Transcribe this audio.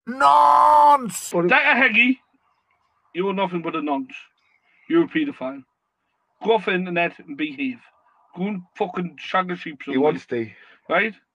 Nonce! Decca Heggie, you're nothing but a nonce. You're a paedophile. Go off the internet and behave. Go and fucking shag a sheep somewhere. He wants to. Right?